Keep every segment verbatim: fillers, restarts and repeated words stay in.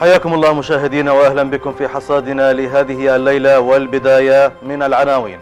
حياكم الله مشاهدينا واهلا بكم في حصادنا لهذه الليلة، والبداية من العناوين.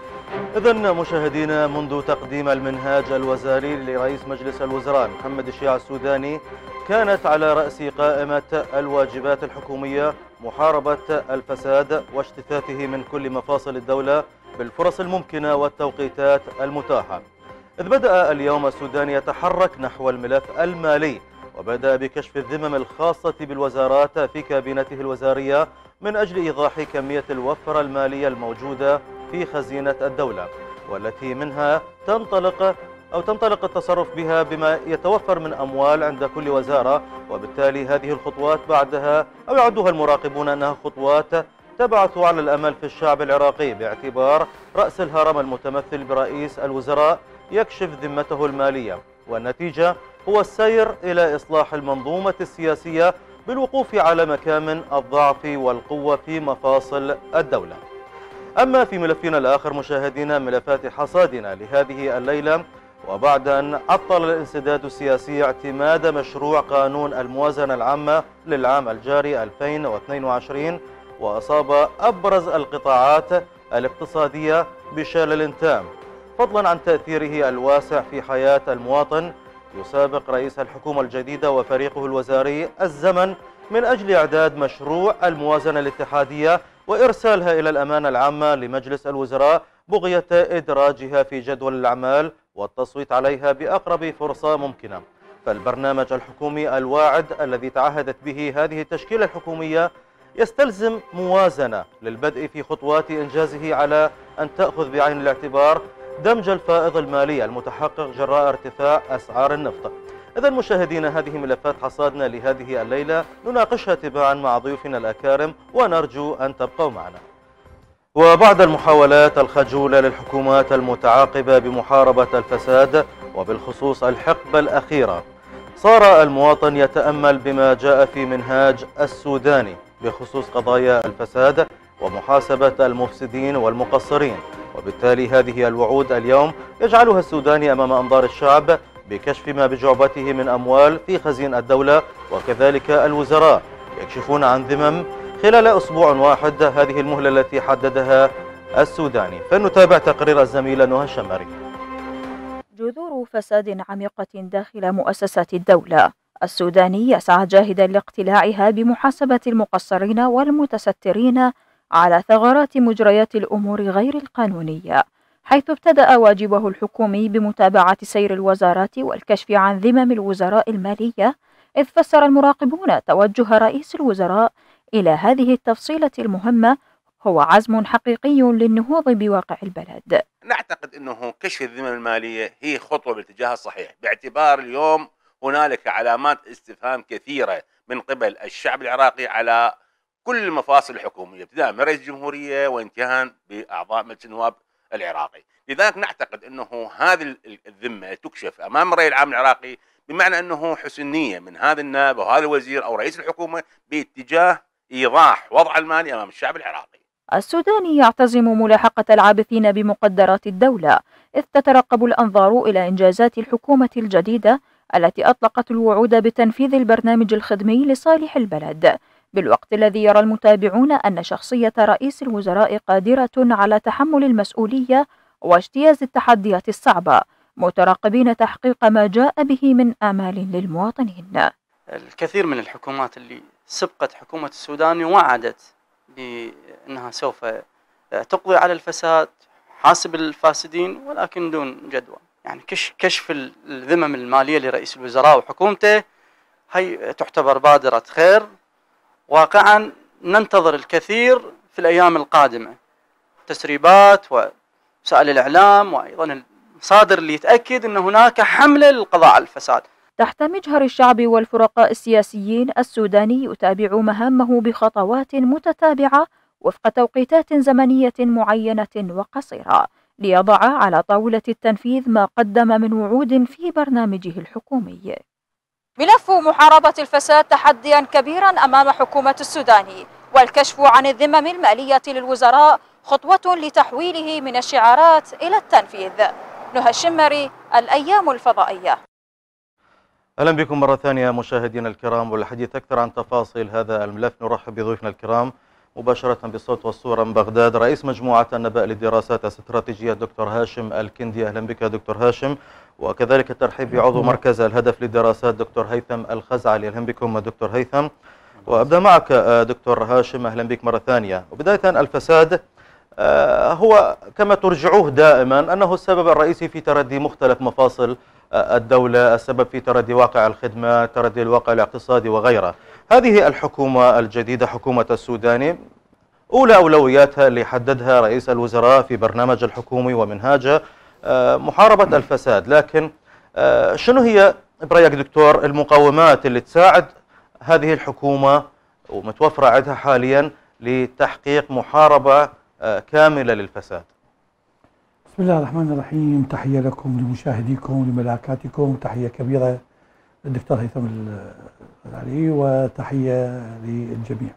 إذن مشاهدينا، منذ تقديم المنهاج الوزاري لرئيس مجلس الوزراء محمد الشيع السوداني، كانت على رأس قائمة الواجبات الحكومية محاربة الفساد واجتثاثه من كل مفاصل الدولة بالفرص الممكنة والتوقيتات المتاحة. إذ بدأ اليوم السودان يتحرك نحو الملف المالي، وبدأ بكشف الذمم الخاصة بالوزارات في كابينته الوزارية من أجل إيضاح كمية الوفرة المالية الموجودة في خزينة الدولة، والتي منها تنطلق أو تنطلق التصرف بها بما يتوفر من أموال عند كل وزارة. وبالتالي هذه الخطوات بعدها أو يعدها المراقبون أنها خطوات تبعث على الأمل في الشعب العراقي، باعتبار رأس الهرم المتمثل برئيس الوزراء يكشف ذمته المالية، والنتيجة هو السير إلى إصلاح المنظومة السياسية بالوقوف على مكامن الضعف والقوة في مفاصل الدولة. أما في ملفنا الآخر مشاهدينا، ملفات حصادنا لهذه الليلة، وبعد أن عطل الانسداد السياسي اعتماد مشروع قانون الموازنة العامة للعام الجاري ألفين واثنين وعشرين، وأصاب أبرز القطاعات الاقتصادية بشلل تام، فضلا عن تأثيره الواسع في حياة المواطن، يسابق رئيس الحكومة الجديدة وفريقه الوزاري الزمن من أجل إعداد مشروع الموازنة الاتحادية وإرسالها إلى الأمانة العامة لمجلس الوزراء بغية إدراجها في جدول الأعمال والتصويت عليها بأقرب فرصة ممكنة. فالبرنامج الحكومي الواعد الذي تعهدت به هذه التشكيلة الحكومية يستلزم موازنة للبدء في خطوات إنجازه، على أن تأخذ بعين الاعتبار دمج الفائض المالي المتحقق جراء ارتفاع أسعار النفط. إذن مشاهدينا، هذه ملفات حصادنا لهذه الليلة نناقشها تباعا مع ضيوفنا الأكارم، ونرجو أن تبقوا معنا. وبعد المحاولات الخجولة للحكومات المتعاقبة بمحاربة الفساد، وبالخصوص الحقبة الأخيرة، صار المواطن يتأمل بما جاء في منهاج السوداني بخصوص قضايا الفساد ومحاسبة المفسدين والمقصرين. وبالتالي هذه الوعود اليوم يجعلها السوداني أمام أنظار الشعب بكشف ما بجعبته من أموال في خزين الدولة، وكذلك الوزراء يكشفون عن ذمم خلال أسبوع واحد، هذه المهلة التي حددها السوداني. فنتابع تقرير الزميلة نهى الشماري. جذور فساد عميقة داخل مؤسسات الدولة. السوداني يسعى جاهدا لاقتلاعها بمحاسبة المقصرين والمتسترين على ثغرات مجريات الأمور غير القانونية، حيث ابتدأ واجبه الحكومي بمتابعة سير الوزارات والكشف عن ذمم الوزراء المالية. إذ فسر المراقبون توجه رئيس الوزراء إلى هذه التفصيلة المهمة هو عزم حقيقي للنهوض بواقع البلد. نعتقد أنه كشف الذمم المالية هي خطوة بالاتجاه الصحيح، باعتبار اليوم هنالك علامات استفهام كثيرة من قبل الشعب العراقي على كل المفاصل الحكومية، ابتداء من رئيس الجمهورية وانتهاء بأعضاء مجلس النواب العراقي. لذلك نعتقد أنه هذه الذمة تكشف أمام الرأي العام العراقي، بمعنى أنه حسن نية من هذا النائب أو هذا الوزير أو رئيس الحكومة باتجاه إيضاح وضع المالي أمام الشعب العراقي. السوداني يعتزم ملاحقة العابثين بمقدرات الدولة، إذ تترقب الأنظار إلى إنجازات الحكومة الجديدة التي أطلقت الوعود بتنفيذ البرنامج الخدمي لصالح البلد، بالوقت الذي يرى المتابعون أن شخصية رئيس الوزراء قادرة على تحمل المسؤولية واجتياز التحديات الصعبة، متراقبين تحقيق ما جاء به من آمال للمواطنين. الكثير من الحكومات اللي سبقت حكومة السودان وعدت بأنها سوف تقضي على الفساد، حاسب الفاسدين، ولكن دون جدوى. يعني كشف الذمم المالية لرئيس الوزراء وحكومته هي تعتبر بادرة خير. واقعا ننتظر الكثير في الأيام القادمة، تسريبات وسائل الإعلام وأيضا المصادر اللي يتأكد أن هناك حملة للقضاء على الفساد. تحت مجهر الشعب والفرقاء السياسيين، السوداني يتابع مهامه بخطوات متتابعة وفق توقيتات زمنية معينة وقصيرة، ليضع على طاولة التنفيذ ما قدم من وعود في برنامجه الحكومي. ملف محاربة الفساد تحديا كبيرا أمام حكومة السوداني، والكشف عن الذمم المالية للوزراء خطوة لتحويله من الشعارات إلى التنفيذ. نهى الشماري، الأيام الفضائية. أهلا بكم مرة ثانية مشاهدينا الكرام، والحديث أكثر عن تفاصيل هذا الملف نرحب بضيوفنا الكرام مباشرة بالصوت والصورة من بغداد، رئيس مجموعة النبأ للدراسات الاستراتيجية دكتور هاشم الكندي. أهلا بك دكتور هاشم، وكذلك الترحيب بعضو مركز الهدف للدراسات دكتور هيثم الخزعلي. أهلا بكم دكتور هيثم. وأبدأ معك دكتور هاشم، أهلا بك مرة ثانية. وبداية الفساد هو كما ترجعوه دائما أنه السبب الرئيسي في تردي مختلف مفاصل الدولة، السبب في تردي واقع الخدمة، تردي الواقع الاقتصادي وغيره. هذه الحكومة الجديدة حكومة السوداني أولى أولوياتها اللي حددها رئيس الوزراء في برنامج الحكومي ومنهاجه محاربة الفساد، لكن شنو هي برأيك دكتور المقومات اللي تساعد هذه الحكومة ومتوفرة عندها حاليا لتحقيق محاربة كاملة للفساد؟ بسم الله الرحمن الرحيم. تحية لكم لمشاهديكم ولملاكاتكم، تحية كبيرة للدكتور هيثم الخزعلي وتحية للجميع.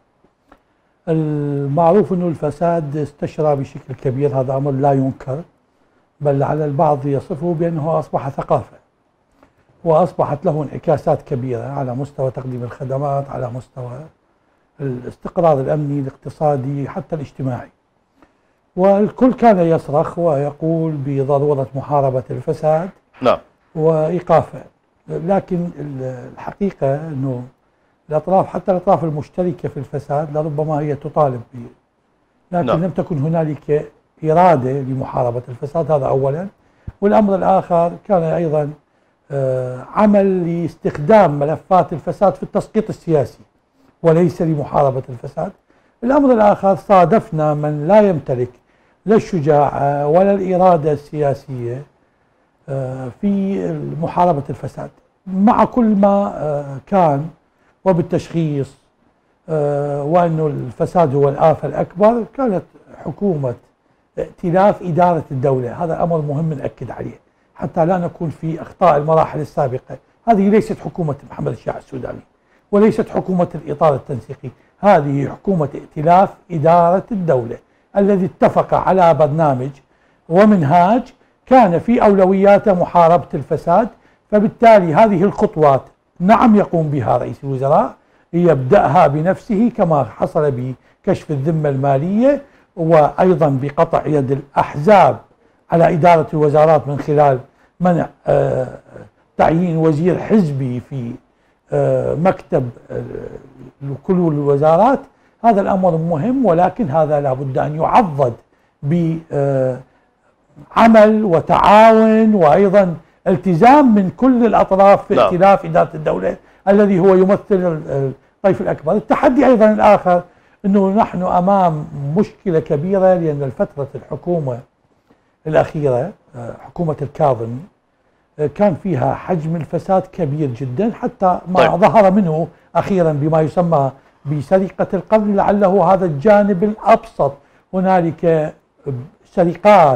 المعروف أنه الفساد استشرى بشكل كبير، هذا أمر لا ينكر، بل على البعض يصفه بأنه أصبح ثقافة، وأصبحت له انعكاسات كبيرة على مستوى تقديم الخدمات، على مستوى الاستقرار الأمني الاقتصادي حتى الاجتماعي. والكل كان يصرخ ويقول بضرورة محاربة الفساد نعم وإيقافه، لكن الحقيقة أنه الأطراف حتى الأطراف المشتركة في الفساد لربما هي تطالب به، لكن نعم. لم تكن هنالك إرادة لمحاربة الفساد، هذا أولا. والأمر الآخر كان أيضا عمل لاستخدام ملفات الفساد في التسقيط السياسي وليس لمحاربة الفساد. الأمر الآخر صادفنا من لا يمتلك لا الشجاعة ولا الإرادة السياسية في محاربة الفساد، مع كل ما كان وبالتشخيص وأنه الفساد هو الآفة الأكبر. كانت حكومة ائتلاف إدارة الدولة، هذا أمر مهم نأكد عليه حتى لا نكون في أخطاء المراحل السابقة. هذه ليست حكومة محمد الشيع السوداني وليست حكومة الإطار التنسيقي، هذه حكومة ائتلاف إدارة الدولة الذي اتفق على برنامج ومنهاج كان في أولوياته محاربة الفساد. فبالتالي هذه الخطوات نعم يقوم بها رئيس الوزراء، يبدأها بنفسه كما حصل بكشف الذمة المالية، وأيضا بقطع يد الأحزاب على إدارة الوزارات من خلال منع آه تعيين وزير حزبي في آه مكتب آه كل الوزارات. هذا الأمر مهم، ولكن هذا لابد أن يعضد بعمل وتعاون وأيضا التزام من كل الأطراف في ائتلاف إدارة الدولة الذي هو يمثل الطيف الأكبر. التحدي أيضا الآخر أنه نحن أمام مشكلة كبيرة، لأن الفترة الحكومة الأخيرة حكومة الكاظمي كان فيها حجم الفساد كبير جدا، حتى ما طيب. ظهر منه أخيرا بما يسمى بسرقة القرن، لعله هذا الجانب الأبسط. هنالك سرقات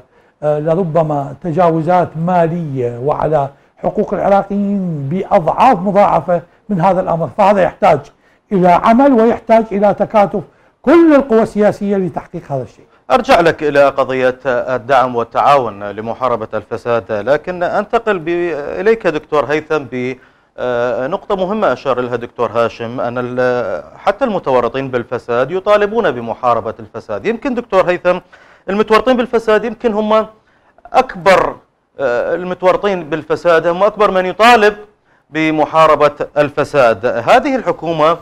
ولربما تجاوزات مالية وعلى حقوق العراقيين بأضعاف مضاعفة من هذا الأمر، فهذا يحتاج إلى عمل ويحتاج إلى تكاتف كل القوى السياسية لتحقيق هذا الشيء. أرجع لك إلى قضية الدعم والتعاون لمحاربة الفساد، لكن أنتقل إليك دكتور هيثم بنقطة مهمة أشار لها دكتور هاشم، أن حتى المتورطين بالفساد يطالبون بمحاربة الفساد. يمكن دكتور هيثم المتورطين بالفساد يمكن هم أكبر المتورطين بالفساد، هم أكبر من يطالب بمحاربة الفساد. هذه الحكومة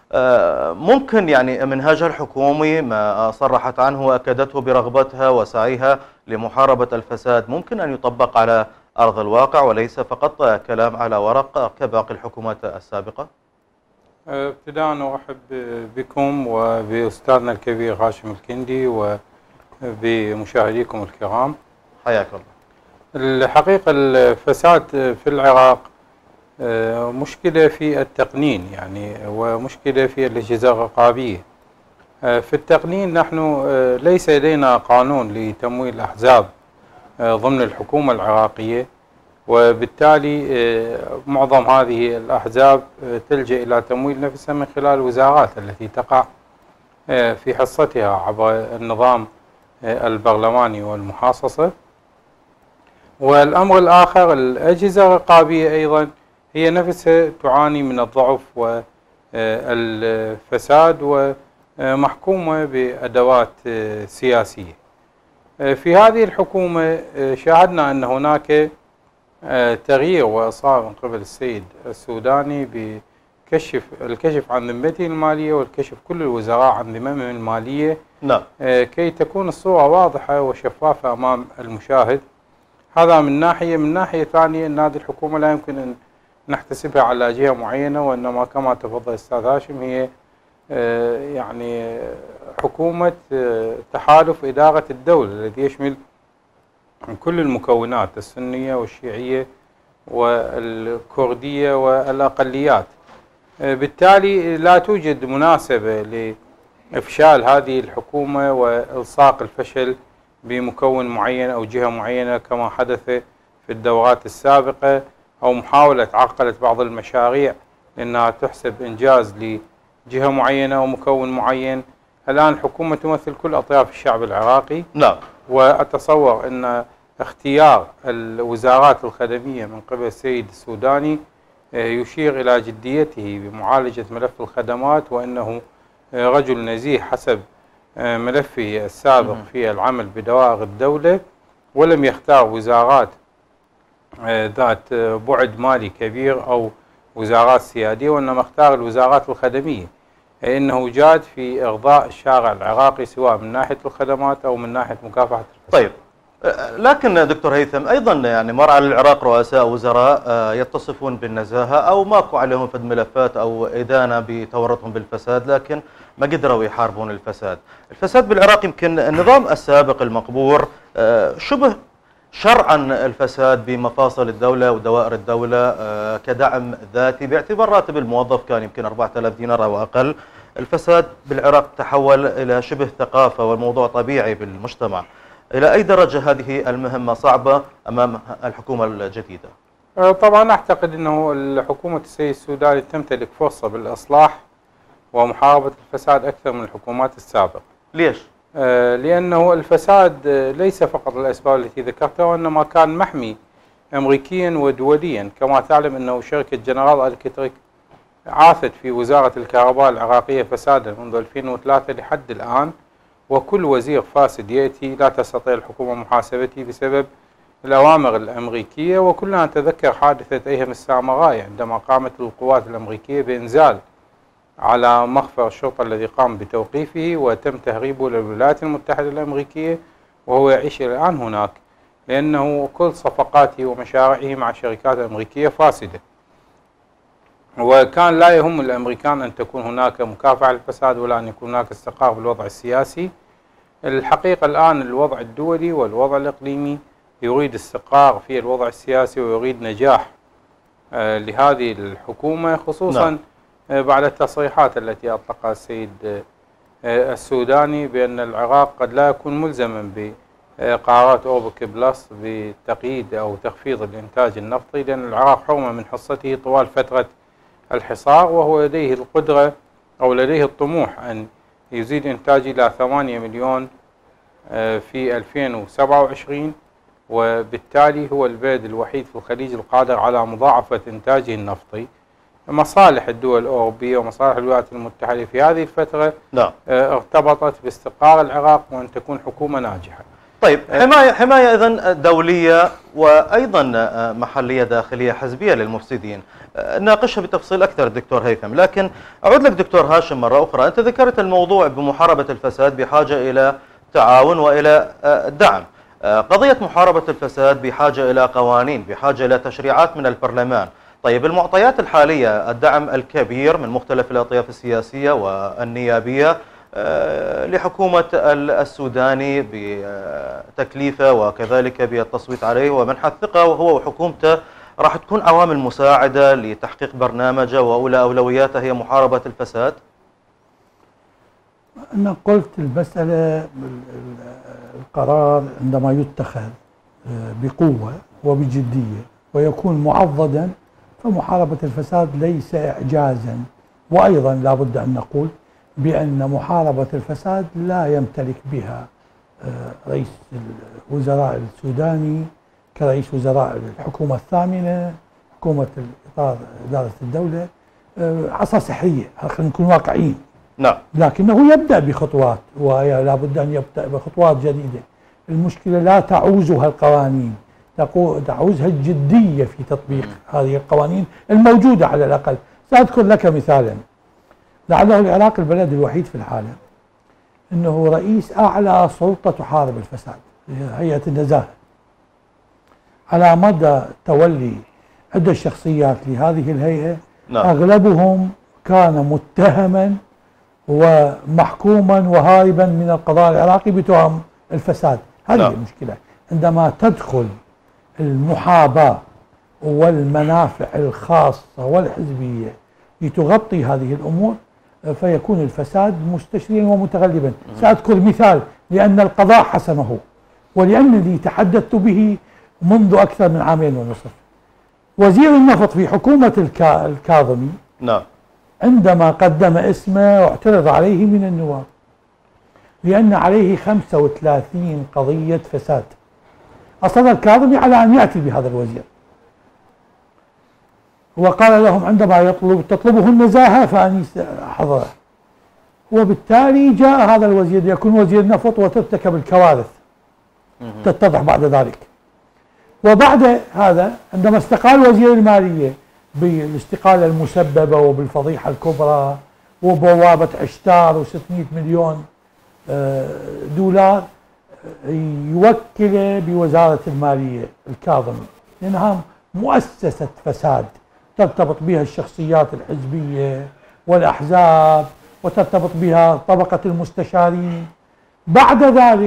ممكن يعني منهاجها الحكومي ما صرحت عنه وأكدته برغبتها وسعيها لمحاربة الفساد ممكن أن يطبق على أرض الواقع وليس فقط كلام على ورق كباقي الحكومات السابقة؟ ابتداء أرحب بكم وبأستاذنا الكبير هاشم الكندي وبمشاهديكم الكرام. حياك الله. الحقيقة الفساد في العراق مشكلة في التقنين يعني ومشكلة في الأجهزة الرقابية. في التقنين نحن ليس لدينا قانون لتمويل الأحزاب ضمن الحكومة العراقية، وبالتالي معظم هذه الأحزاب تلجأ إلى تمويل نفسها من خلال الوزارات التي تقع في حصتها عبر النظام البرلماني والمحاصصة. والأمر الآخر الأجهزة الرقابية أيضا هي نفسها تعاني من الضعف والفساد ومحكومة بأدوات سياسية. في هذه الحكومة شاهدنا أن هناك تغيير وإصرار من قبل السيد السوداني بكشف الكشف عن ذمته المالية والكشف كل الوزراء عن ذممهم المالية. نعم. كي تكون الصورة واضحة وشفافة أمام المشاهد. هذا من ناحية. من ناحية ثانية أن هذه الحكومة لا يمكن أن نحتسبها على جهة معينة، وإنما كما تفضل أستاذ هاشم هي يعني حكومة تحالف إدارة الدولة الذي يشمل كل المكونات السنية والشيعية والكردية والأقليات. بالتالي لا توجد مناسبة لإفشال هذه الحكومة وإلصاق الفشل بمكون معين أو جهة معينة كما حدث في الدورات السابقة، أو محاولة عرقلة بعض المشاريع لأنها تحسب إنجاز لجهة معينة أو مكون معين. الآن الحكومة تمثل كل أطياف الشعب العراقي. نعم. وأتصور أن اختيار الوزارات الخدمية من قبل السيد السوداني يشير إلى جديته بمعالجة ملف الخدمات، وأنه رجل نزيه حسب ملفه السابق في العمل بدوائر الدولة، ولم يختار وزارات ذات بعد مالي كبير أو وزارات سيادية، وإنما اختار الوزارات الخدمية. إنه جاد في إرضاء الشارع العراقي سواء من ناحية الخدمات أو من ناحية مكافحة الفساد. طيب، لكن دكتور هيثم أيضا يعني مر على العراق رؤساء وزراء يتصفون بالنزاهة أو ماكو عليهم فد ملفات أو إدانة بتورطهم بالفساد، لكن ما قدروا يحاربون الفساد. الفساد بالعراق يمكن النظام السابق المقبور شبه شرعا الفساد بمفاصل الدولة ودوائر الدولة كدعم ذاتي، باعتبار راتب الموظف كان يمكن أربعة آلاف دينار أو أقل. الفساد بالعراق تحول إلى شبه ثقافة والموضوع طبيعي بالمجتمع. إلى أي درجة هذه المهمة صعبة أمام الحكومة الجديدة؟ طبعا أعتقد أنه الحكومة السيد السوداني تمتلك فرصة بالإصلاح ومحاربة الفساد أكثر من الحكومات السابقة. ليش؟ لأنه الفساد ليس فقط الأسباب التي ذكرتها، وإنما كان محمي أمريكيا ودوليا. كما تعلم أنه شركة جنرال إلكتريك عاثت في وزارة الكهرباء العراقية فسادا منذ ألفين وثلاثة لحد الآن، وكل وزير فاسد يأتي لا تستطيع الحكومة محاسبته بسبب الأوامر الأمريكية. وكلنا نتذكر حادثة أيهم السامراء عندما قامت القوات الأمريكية بإنزال على مخفر الشرطة الذي قام بتوقيفه وتم تهريبه للولايات المتحدة الأمريكية، وهو يعيش الآن هناك لأنه كل صفقاته ومشاريعه مع شركات أمريكية فاسدة. وكان لا يهم الأمريكان أن تكون هناك مكافحة للفساد ولا أن يكون هناك استقرار بالوضع السياسي. الحقيقة الآن الوضع الدولي والوضع الإقليمي يريد استقرار في الوضع السياسي ويريد نجاح لهذه الحكومة، خصوصا نعم. بعد التصريحات التي أطلقها السيد السوداني بأن العراق قد لا يكون ملزما بقرارات أوبك بلس بتقييد أو تخفيض الإنتاج النفطي، لأن العراق حرم من حصته طوال فترة الحصار، وهو لديه القدرة أو لديه الطموح أن يزيد إنتاجه إلى ثمانية مليون في ألفين وسبعة وعشرين، وبالتالي هو البلد الوحيد في الخليج القادر على مضاعفة إنتاجه النفطي. مصالح الدول الأوروبية ومصالح الولايات المتحدة في هذه الفترة نعم. ارتبطت باستقرار العراق وأن تكون حكومة ناجحة. طيب، حماية حماية إذن دولية وأيضا محلية داخلية حزبية للمفسدين، ناقشها بتفصيل أكثر دكتور هيثم. لكن أعود لك دكتور هاشم مرة أخرى، أنت ذكرت الموضوع بمحاربة الفساد بحاجة إلى تعاون وإلى دعم. قضية محاربة الفساد بحاجة إلى قوانين، بحاجة إلى تشريعات من البرلمان. طيب، المعطيات الحالية الدعم الكبير من مختلف الأطياف السياسية والنيابية لحكومة السوداني بتكليفه وكذلك بالتصويت عليه ومنح الثقة، وهو وحكومته راح تكون عوامل مساعدة لتحقيق برنامجه وأولى أولوياته هي محاربة الفساد؟ أنا قلت المسألة القرار عندما يتخذ بقوة وبجدية ويكون معضدا، فمحاربة الفساد ليس إعجازا. وأيضا لا بد أن نقول بأن محاربة الفساد لا يمتلك بها رئيس الوزراء السوداني كرئيس وزراء الحكومة الثامنة، حكومة الإطار إدارة الدولة عصا سحرية، خلينا نكون واقعيين. نعم. لكنه يبدأ بخطوات، ولا بد أن يبدأ بخطوات جديدة. المشكلة لا تعوزها القوانين، تعوزها الجدية في تطبيق هذه القوانين الموجودة على الأقل. سأذكر لك مثالا، لعله العراق البلد الوحيد في العالم أنه رئيس أعلى سلطة تحارب الفساد، هيئة النزاهة. على مدى تولي عدة شخصيات لهذه الهيئة، نعم. أغلبهم كان متهما ومحكوما وهاربا من القضاء العراقي بتهم الفساد. هذه نعم. المشكلة. عندما تدخل المحاباة والمنافع الخاصة والحزبية لتغطي هذه الأمور، فيكون الفساد مستشريا ومتغلبا. سأذكر مثال لأن القضاء حسمه، ولأنني تحدثت به منذ أكثر من عامين ونصف. وزير النفط في حكومة الكا الكاظمي نعم عندما قدم اسمه واعترض عليه من النواب لأن عليه خمسة وثلاثين قضية فساد، أصر الكاظمي على أن يأتي بهذا الوزير، وقال لهم عندما يطلب تطلبه النزاهة فأني حضره. وبالتالي جاء هذا الوزير ليكون وزير نفط وترتكب الكوارث تتضح بعد ذلك. وبعد هذا عندما استقال وزير المالية بالاستقالة المسببة وبالفضيحة الكبرى وبوابة عشتار وستمئة مليون دولار، يوكل بوزارة المالية الكاظمي لأنها مؤسسة فساد ترتبط بها الشخصيات الحزبية والأحزاب وترتبط بها طبقة المستشارين. بعد ذلك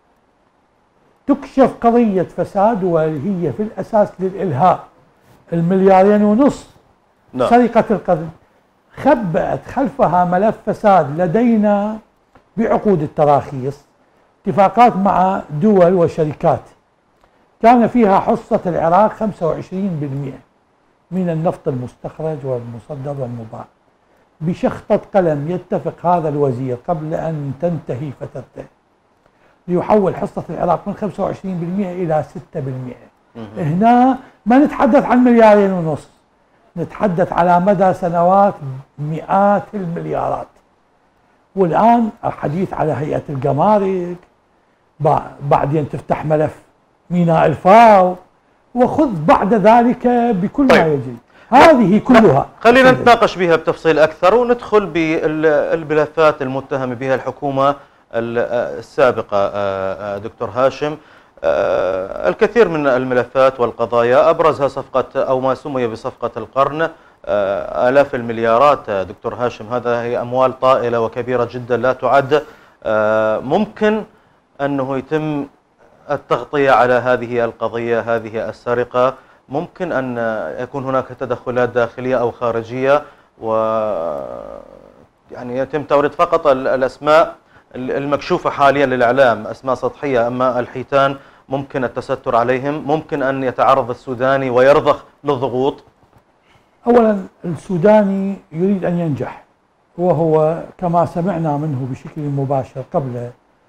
تكشف قضية فساد وهي في الأساس للإلهاء، المليارين ونص نعم. سرقة القرن، خبأت خلفها ملف فساد لدينا بعقود التراخيص، اتفاقات مع دول وشركات كان فيها حصة العراق خمسة وعشرين بالمئة من النفط المستخرج والمصدر والمباع. بشخطة قلم يتفق هذا الوزير قبل أن تنتهي فترته ليحول حصة العراق من خمسة وعشرين بالمئة إلى ستة بالمئة. هنا ما نتحدث عن مليارين ونص، نتحدث على مدى سنوات مئات المليارات. والآن الحديث على هيئة الجمارك، بعدين تفتح ملف ميناء الفاو، وخذ بعد ذلك بكل طيب. ما يجري. هذه كلها خلينا نتناقش بها بتفصيل أكثر وندخل بالملفات المتهم بها الحكومة السابقة. دكتور هاشم، الكثير من الملفات والقضايا أبرزها صفقة أو ما سمي بصفقة القرن، آلاف المليارات. دكتور هاشم، هذا هي أموال طائلة وكبيرة جدا لا تعد. ممكن أنه يتم التغطية على هذه القضية، هذه السرقة، ممكن أن يكون هناك تدخلات داخلية أو خارجية، و يعني يتم توريد فقط الأسماء المكشوفة حاليا للإعلام، أسماء سطحية، أما الحيتان ممكن التستر عليهم، ممكن أن يتعرض السوداني ويرضخ للضغوط. أولا السوداني يريد أن ينجح، وهو كما سمعنا منه بشكل مباشر قبل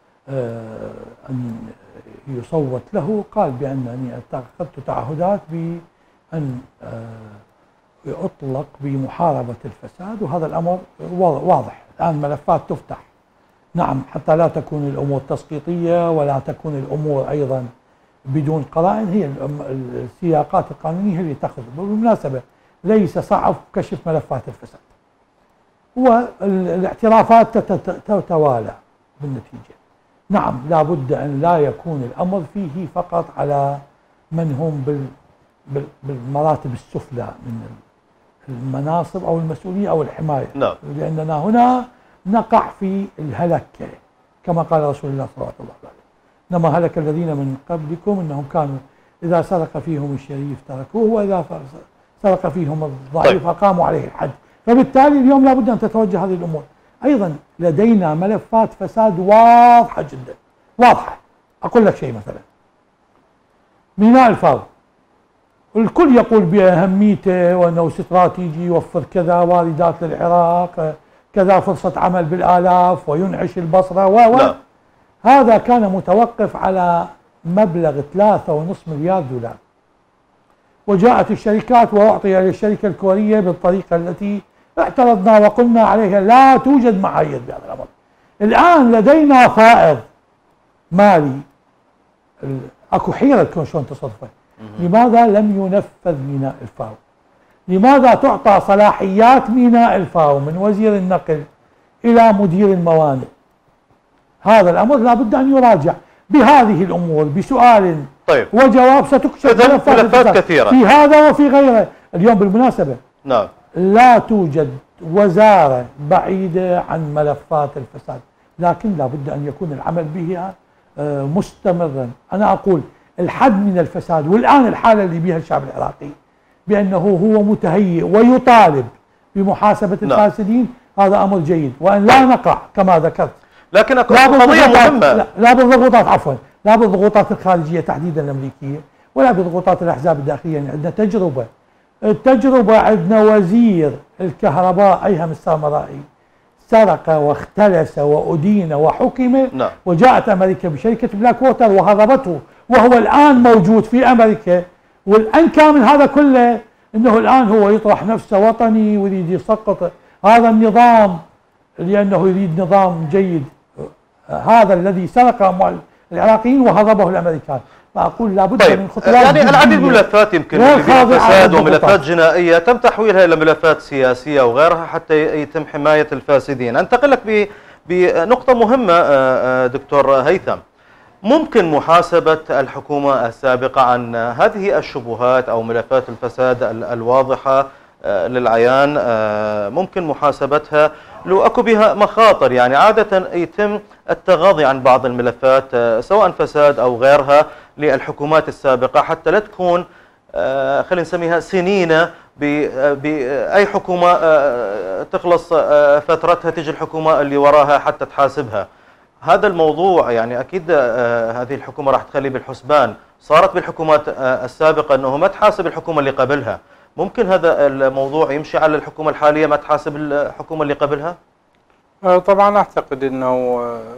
أن يصوت له قال بأنني اتخذت تعهدات بأن أطلق بمحاربة الفساد، وهذا الأمر واضح. الآن ملفات تفتح، نعم، حتى لا تكون الأمور تسقيطية ولا تكون الأمور أيضا بدون قرائن. هي السياقات القانونية هي اللي تأخذ. بالمناسبة ليس صعب كشف ملفات الفساد، والاعترافات تتوالى بالنتيجة. نعم، لا بد أن لا يكون الأمر فيه فقط على من هم بالمراتب السفلى من المناصب أو المسؤولية أو الحماية، لا. لأننا هنا نقع في الهلكة كما قال رسول الله صلى الله عليه وسلم: إنما هلك الذين من قبلكم إنهم كانوا إذا سرق فيهم الشريف تركوه وإذا سرق فيهم الضعيف أقاموا عليه الحد. فبالتالي اليوم لا بد أن تتوجه هذه الأمور. أيضا لدينا ملفات فساد واضحة جدا، واضحة. أقول لك شيء مثلا، ميناء الفاو الكل يقول بأهميته وأنه استراتيجي، يوفر كذا واردات للعراق، كذا فرصة عمل بالآلاف وينعش البصرة و و هذا كان متوقف على مبلغ ثلاثة ونصف مليار دولار. وجاءت الشركات وأعطي للشركة الكورية بالطريقة التي اعترضنا وقلنا عليها لا توجد معايير بهذا الأمر. الآن لدينا فائض مالي، اكو حيرة كون شلون تصرفه. لماذا لم ينفذ ميناء الفاو؟ لماذا تعطى صلاحيات ميناء الفاو من وزير النقل إلى مدير الموانئ؟ هذا الأمر لابد أن يراجع بهذه الأمور بسؤال طيب. وجواب ستكشف ملفات, ملفات كثيرة في هذا وفي غيره. اليوم بالمناسبة نعم لا توجد وزارة بعيدة عن ملفات الفساد، لكن لابد أن يكون العمل بها مستمرا. أنا أقول الحد من الفساد، والآن الحالة اللي بها الشعب العراقي بأنه هو متهيئ ويطالب بمحاسبة الفاسدين، هذا أمر جيد، وأن لا نقع كما ذكرت. لكن أكو قضية مهمة، لا, لا بالضغوطات عفوا لا بالضغوطات الخارجية تحديدا الأمريكية، ولا بضغوطات الأحزاب الداخلية. يعني عندنا تجربة التجربة عندنا وزير الكهرباء أيهم السامرائي سرق واختلس وأدين وحكم، نعم. وجاءت أمريكا بشركة بلاك ووتر وهربته، وهو الآن موجود في أمريكا. والأنكى من هذا كله أنه الآن هو يطرح نفسه وطني ويريد يسقط هذا النظام لأنه يريد نظام جيد، هذا الذي سرق أموال العراقيين وهربه الأمريكان. فأقول لابد طيب. من خطوات يعني العديد من الملفات يمكن فيها فساد وملفات جنائية تم تحويلها إلى ملفات سياسية وغيرها حتى يتم حماية الفاسدين. أنتقل لك بنقطة مهمة دكتور هيثم، ممكن محاسبة الحكومة السابقة عن هذه الشبهات أو ملفات الفساد الواضحة للعيان، ممكن محاسبتها لو أكو بها مخاطر؟ يعني عادة يتم التغاضي عن بعض الملفات سواء فساد أو غيرها للحكومات السابقة حتى لا تكون خلينا نسميها سنينة بأي حكومة تخلص فترتها تجي الحكومة اللي وراها حتى تحاسبها. هذا الموضوع يعني أكيد هذه الحكومة راح تخلي بالحسبان، صارت بالحكومات السابقة أنه ما تحاسب الحكومة اللي قبلها، ممكن هذا الموضوع يمشي على الحكومة الحالية ما تحاسب الحكومة اللي قبلها؟ طبعا أعتقد أنه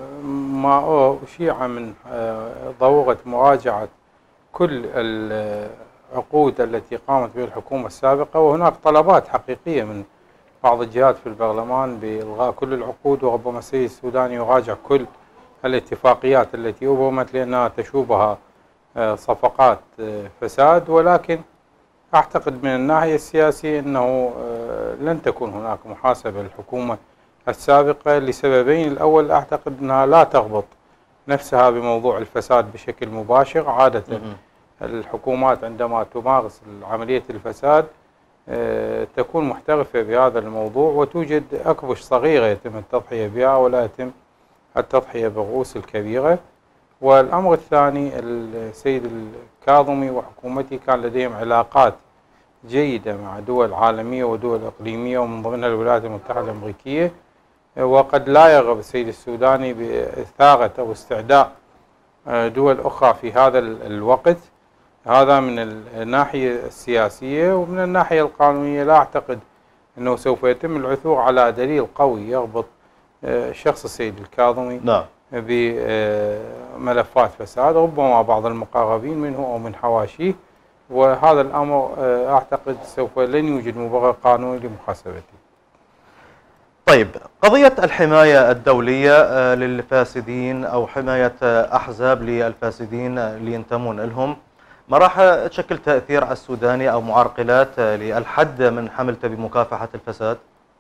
ما أشيع من ضرورة مراجعة كل العقود التي قامت بها الحكومة السابقة، وهناك طلبات حقيقية من بعض الجهات في البرلمان بإلغاء كل العقود، وربما السيد السوداني يراجع كل الاتفاقيات التي أبرمت لأنها تشوبها صفقات فساد. ولكن أعتقد من الناحية السياسية أنه لن تكون هناك محاسبة للحكومة السابقة لسببين. الأول أعتقد أنها لا تربط نفسها بموضوع الفساد بشكل مباشر. عادة الحكومات عندما تمارس عملية الفساد تكون محترفة بهذا الموضوع، وتوجد أكبش صغيرة يتم التضحية بها ولا يتم التضحية بالرؤوس الكبيرة. والأمر الثاني، السيد الكاظمي وحكومته كان لديهم علاقات جيدة مع دول عالمية ودول إقليمية ومن ضمنها الولايات المتحدة الأمريكية، وقد لا يرغب السيد السوداني بإثارة أو استعداء دول أخرى في هذا الوقت. هذا من الناحية السياسية. ومن الناحية القانونية لا أعتقد أنه سوف يتم العثور على دليل قوي يربط شخص السيد الكاظمي نعم. بملفات فساد، ربما بعض المقربين منه أو من حواشيه، وهذا الأمر أعتقد سوف لن يوجد مبرر قانوني لمحاسبته. طيب، قضية الحماية الدولية للفاسدين أو حماية أحزاب للفاسدين اللي ينتمون لهم، ما راح تشكل تأثير على السوداني أو معرقلات للحد من حملته بمكافحة الفساد؟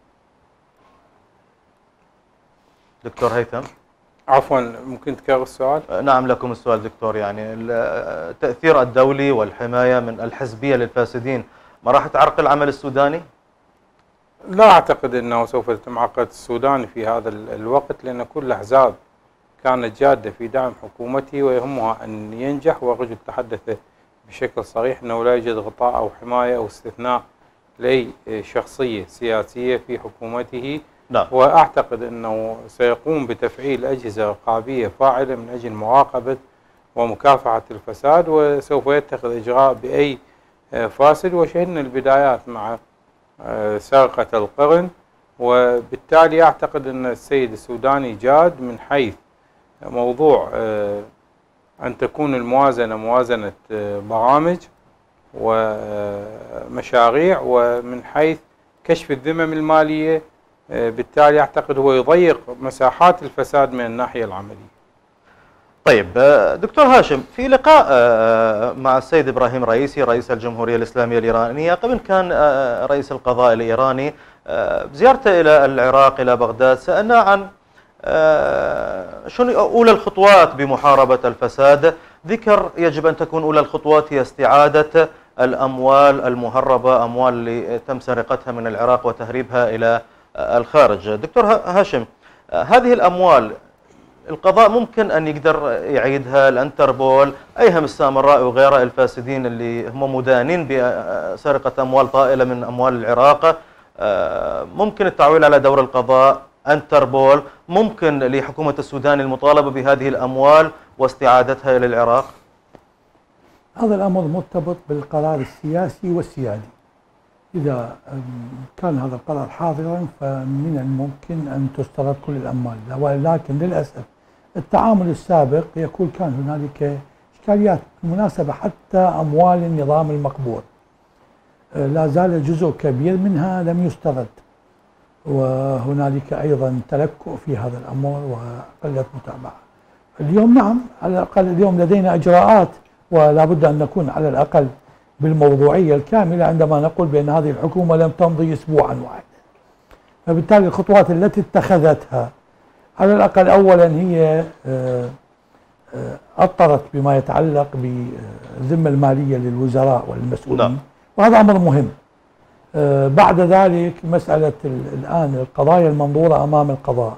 دكتور هيثم. عفوا، ممكن تكرر السؤال؟ نعم لكم السؤال دكتور. يعني التأثير الدولي والحماية من الحزبية للفاسدين ما راح تعرقل العمل السوداني؟ لا أعتقد أنه سوف يتم عرقلة السوداني في هذا الوقت، لأن كل الأحزاب كانت جادة في دعم حكومته ويهمها أن ينجح. والرجل تحدث بشكل صريح أنه لا يوجد غطاء أو حماية أو استثناء لأي شخصية سياسية في حكومته. نعم. وأعتقد أنه سيقوم بتفعيل أجهزة رقابية فاعلة من أجل مراقبة ومكافحة الفساد، وسوف يتخذ إجراء بأي فاسد. وشهدنا البدايات مع سرقة القرن، وبالتالي أعتقد أن السيد السوداني جاد من حيث موضوع أن تكون الموازنة موازنة برامج ومشاريع، ومن حيث كشف الذمم المالية، بالتالي أعتقد هو يضيق مساحات الفساد من الناحية العملية. طيب دكتور هاشم، في لقاء مع السيد إبراهيم رئيسي رئيس الجمهورية الإسلامية الإيرانية قبل كان رئيس القضاء الإيراني بزيارته إلى العراق إلى بغداد، سألنا عن شنو أولى الخطوات بمحاربة الفساد. ذكر يجب أن تكون أولى الخطوات هي استعادة الأموال المهربة، أموال اللي تم سرقتها من العراق وتهريبها إلى الخارج. دكتور هاشم، هذه الأموال القضاء ممكن أن يقدر يعيدها؟ الانتربول، أيهم السامراء وغيره الفاسدين اللي هم مدانين بسرقة أموال طائلة من أموال العراق، ممكن التعويل على دور القضاء، انتربول، ممكن لحكومة السودان المطالبة بهذه الأموال واستعادتها إلى العراق؟ هذا الأمر مرتبط بالقرار السياسي والسيادي. إذا كان هذا القرار حاضرا فمن الممكن أن تسترد كل الأموال، ولكن للأسف التعامل السابق يكون كان هنالك إشكاليات. بالمناسبة حتى أموال النظام المقبور لا زال جزء كبير منها لم يسترد، وهنالك أيضا تلكؤ في هذا الأمر وقلة متابعة. اليوم نعم، على الأقل اليوم لدينا إجراءات، ولا بد أن نكون على الأقل بالموضوعية الكاملة عندما نقول بأن هذه الحكومة لم تمضي أسبوعا واحدا. فبالتالي الخطوات التي اتخذتها على الأقل أولا هي أطرت بما يتعلق بالذمة المالية للوزراء والمسؤولين، وهذا أمر مهم. بعد ذلك مسألة الآن القضايا المنظورة أمام القضاء،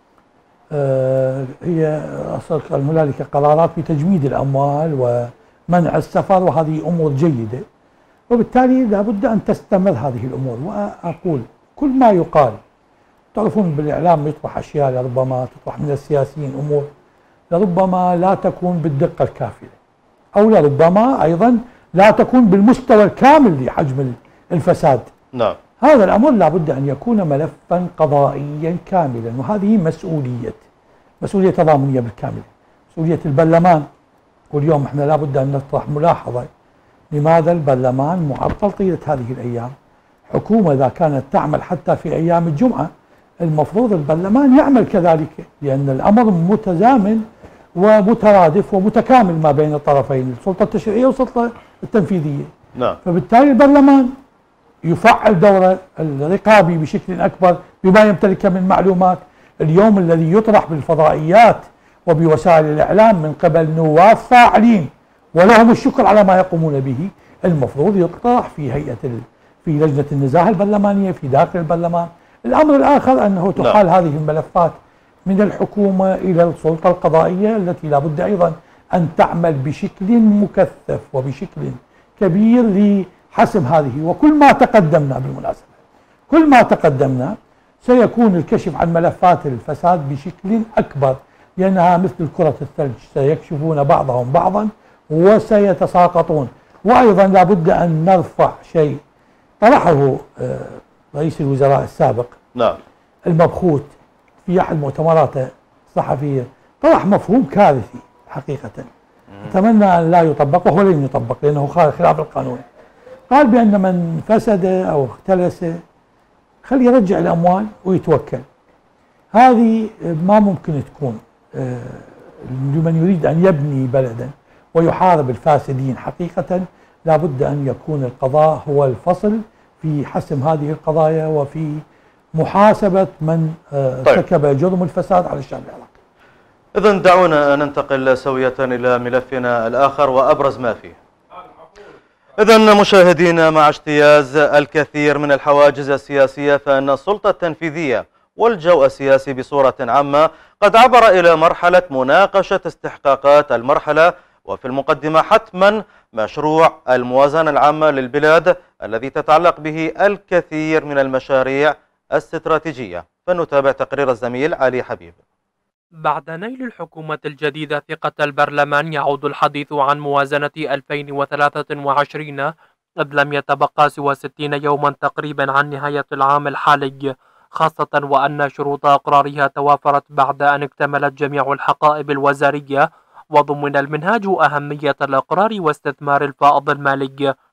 هي هنالك قرارات بتجميد الأموال ومنع السفر، وهذه أمور جيدة، وبالتالي لابد أن تستمر هذه الأمور. وأقول كل ما يقال، تعرفون بالإعلام يطرح أشياء لربما تطرح من السياسيين أمور لربما لا تكون بالدقة الكافية، أو لربما أيضا لا تكون بالمستوى الكامل لحجم الفساد. نعم. هذا الأمر لابد أن يكون ملفا قضائيا كاملا، وهذه مسؤولية مسؤولية تضامنية بالكامل، مسؤولية البرلمان. واليوم احنا لابد أن نطرح ملاحظة، لماذا البرلمان معطل طيلة هذه الأيام؟ حكومة إذا كانت تعمل حتى في أيام الجمعة المفروض البرلمان يعمل كذلك، لأن الأمر متزامن ومترادف ومتكامل ما بين الطرفين، السلطة التشريعية والسلطة التنفيذية. نعم. فبالتالي البرلمان يفعل دوره الرقابي بشكل أكبر بما يمتلكه من معلومات. اليوم الذي يطرح بالفضائيات وبوسائل الإعلام من قبل نواب فاعلين ولهم الشكر على ما يقومون به، المفروض يطرح في هيئة في لجنة النزاهة البرلمانية في داخل البرلمان. الأمر الآخر أنه تحال هذه الملفات من الحكومة إلى السلطة القضائية التي لا بد أيضا أن تعمل بشكل مكثف وبشكل كبير لحسم هذه. وكل ما تقدمنا بالمناسبة كل ما تقدمنا سيكون الكشف عن ملفات الفساد بشكل أكبر، لأنها مثل كرة الثلج، سيكشفون بعضهم بعضا وسيتساقطون. وأيضا لا بد أن نرفع شيء طرحه رئيس الوزراء السابق، نعم، المبخوت في أحد مؤتمراته الصحفية، طرح مفهوم كارثي حقيقة، أتمنى أن لا يطبق، وهو لن يطبق لأنه خلاف القانون. قال بأن من فسد أو اختلس خلي يرجع الأموال ويتوكل. هذه ما ممكن تكون لمن يريد أن يبني بلدا ويحارب الفاسدين. حقيقة لا بد أن يكون القضاء هو الفصل في حسم هذه القضايا وفي محاسبة من ارتكب طيب. جرم الفساد على الشعب العراقي. إذن دعونا ننتقل سوية إلى ملفنا الآخر وأبرز ما فيه. إذن مشاهدينا، مع اجتياز الكثير من الحواجز السياسية، فإن السلطة التنفيذية والجو السياسي بصورة عامة قد عبر إلى مرحلة مناقشة استحقاقات المرحلة، وفي المقدمة حتما مشروع الموازنة العامة للبلاد الذي تتعلق به الكثير من المشاريع الاستراتيجية. فنتابع تقرير الزميل علي حبيب. بعد نيل الحكومة الجديدة ثقة البرلمان، يعود الحديث عن موازنة ألفين وثلاثة وعشرين، إذ لم يتبقى سوى ستين يوما تقريبا عن نهاية العام الحالي، خاصة وأن شروط إقرارها توافرت بعد أن اكتملت جميع الحقائب الوزارية، وضمن المنهاج أهمية الإقرار واستثمار الفائض المالي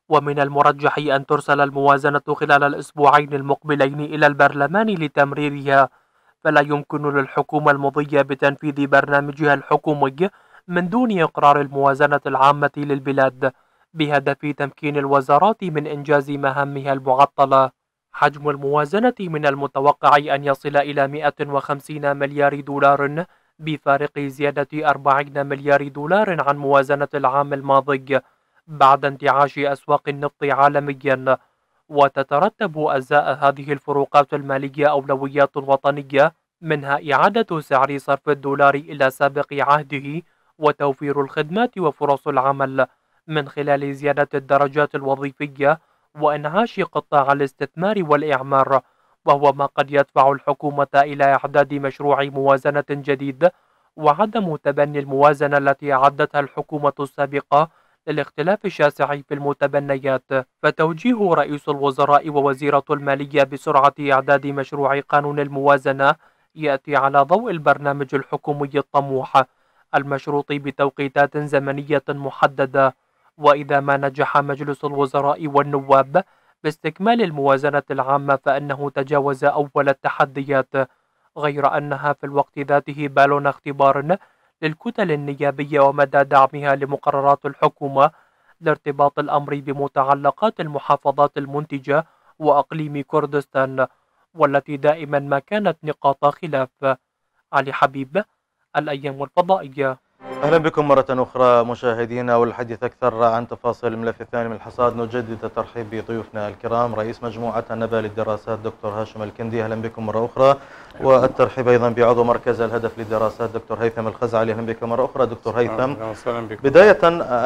ومن المرجح أن ترسل الموازنة خلال الأسبوعين المقبلين إلى البرلمان لتمريرها، فلا يمكن للحكومة المضية بتنفيذ برنامجها الحكومي من دون إقرار الموازنة العامة للبلاد بهدف تمكين الوزارات من إنجاز مهامها المعطلة. حجم الموازنة من المتوقع أن يصل إلى مئة وخمسين مليار دولار بفارق زيادة أربعين مليار دولار عن موازنة العام الماضي بعد انتعاش أسواق النفط عالميا. وتترتب أزاء هذه الفروقات المالية أولويات وطنية، منها إعادة سعر صرف الدولار إلى سابق عهده وتوفير الخدمات وفرص العمل من خلال زيادة الدرجات الوظيفية وإنعاش قطاع الاستثمار والإعمار، وهو ما قد يدفع الحكومة إلى إعداد مشروع موازنة جديد وعدم تبني الموازنة التي أعدتها الحكومة السابقة للاختلاف الشاسع في المتبنيات. فتوجيه رئيس الوزراء ووزيرة المالية بسرعة إعداد مشروع قانون الموازنة يأتي على ضوء البرنامج الحكومي الطموح المشروط بتوقيتات زمنية محددة. وإذا ما نجح مجلس الوزراء والنواب باستكمال الموازنة العامة فإنه تجاوز أول التحديات، غير أنها في الوقت ذاته بالون اختبار للكتل النيابية ومدى دعمها لمقررات الحكومة لارتباط الأمر بمتعلقات المحافظات المنتجة وأقليم كردستان، والتي دائما ما كانت نقاط خلاف. علي حبيب، الأيام الفضائية. أهلا بكم مرة أخرى مشاهدينا، والحديث أكثر عن تفاصيل الملف الثاني من الحصاد نجدد الترحيب بضيوفنا الكرام رئيس مجموعة النبا للدراسات دكتور هاشم الكندي، أهلا بكم مرة أخرى، والترحيب أيضا بعضو مركز الهدف للدراسات دكتور هيثم الخزعلي، أهلا بكم مرة أخرى دكتور هيثم. بداية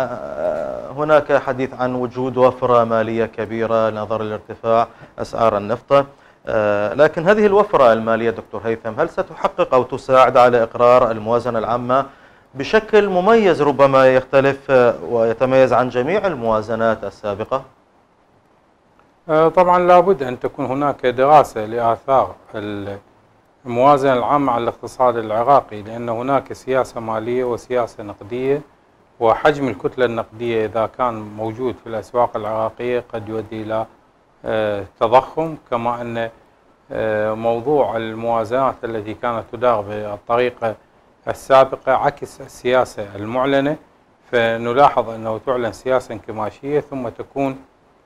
هناك حديث عن وجود وفرة مالية كبيرة نظرا لارتفاع أسعار النفط، لكن هذه الوفرة المالية دكتور هيثم هل ستحقق أو تساعد على إقرار الموازنة العامة بشكل مميز ربما يختلف ويتميز عن جميع الموازنات السابقة؟ طبعا لابد أن تكون هناك دراسة لآثار الموازنة العامة على الاقتصاد العراقي، لأن هناك سياسة مالية وسياسة نقدية، وحجم الكتلة النقدية إذا كان موجود في الأسواق العراقية قد يؤدي إلى تضخم، كما أن موضوع الموازنات التي كانت تدار بالطريقة السابقة عكس السياسة المعلنة، فنلاحظ أنه تعلن سياسة انكماشية ثم تكون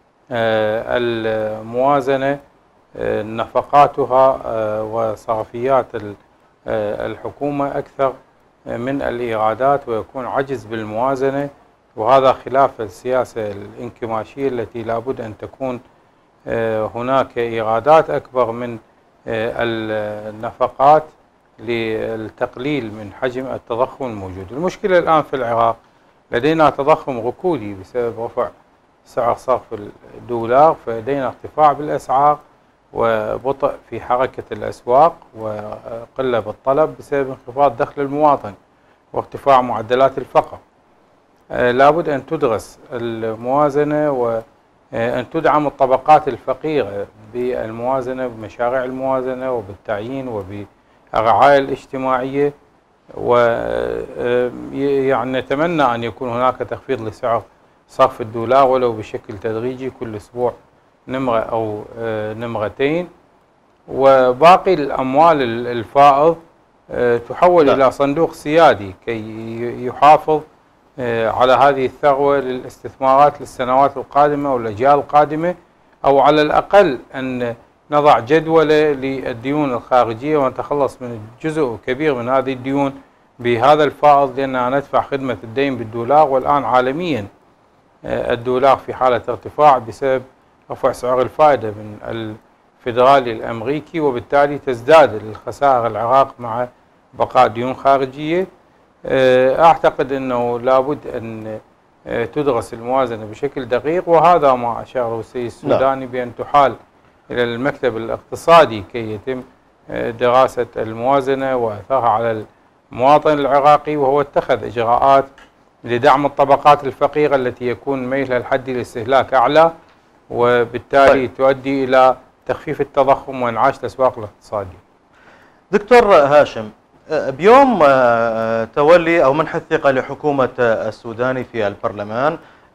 الموازنة نفقاتها وصرفيات الحكومة أكثر من الإيرادات، ويكون عجز بالموازنة، وهذا خلاف السياسة الانكماشية التي لابد أن تكون هناك إيرادات أكبر من النفقات للتقليل من حجم التضخم الموجود. المشكلة الآن في العراق لدينا تضخم ركودي بسبب رفع سعر صرف الدولار، فلدينا ارتفاع بالأسعار وبطء في حركة الأسواق وقلة بالطلب بسبب انخفاض دخل المواطن وارتفاع معدلات الفقر. لابد أن تدرس الموازنة وأن تدعم الطبقات الفقيرة بالموازنة، بمشاريع الموازنة وبالتعيين وب الرعاية الاجتماعية، ويعني نتمنى أن يكون هناك تخفيض لسعر صرف الدولار ولو بشكل تدريجي كل أسبوع نمرة أو نمرتين، وباقي الأموال الفائض تحول لا. إلى صندوق سيادي كي يحافظ على هذه الثروة للاستثمارات للسنوات القادمة والأجيال القادمة، أو على الأقل أن نضع جدولة للديون الخارجية ونتخلص من جزء كبير من هذه الديون بهذا الفائض، لأننا ندفع خدمة الدين بالدولار، والآن عالميا الدولار في حالة ارتفاع بسبب رفع سعر الفائدة من الفيدرالي الأمريكي، وبالتالي تزداد الخسائر العراق مع بقاء ديون خارجية. أعتقد أنه لابد أن تدرس الموازنة بشكل دقيق، وهذا ما أشار السيد السوداني بأن تحال إلى المكتب الاقتصادي كي يتم دراسة الموازنة وأثرها على المواطن العراقي، وهو اتخذ إجراءات لدعم الطبقات الفقيرة التي يكون ميلها الحدي للاستهلاك أعلى، وبالتالي طيب. تؤدي إلى تخفيف التضخم وانعاش الأسواق الاقتصادية. دكتور هاشم، بيوم تولي أو منح الثقة لحكومة السوداني في البرلمان